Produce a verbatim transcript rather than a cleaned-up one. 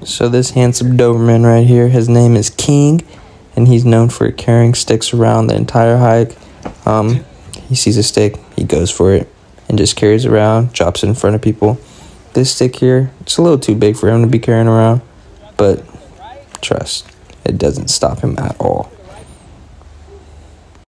So this handsome Doberman right here, his name is King, and he's known for carrying sticks around the entire hike. Um, he sees a stick, he goes for it, and just carries it around, drops it in front of people. This stick here, it's a little too big for him to be carrying around, but trust, it doesn't stop him at all.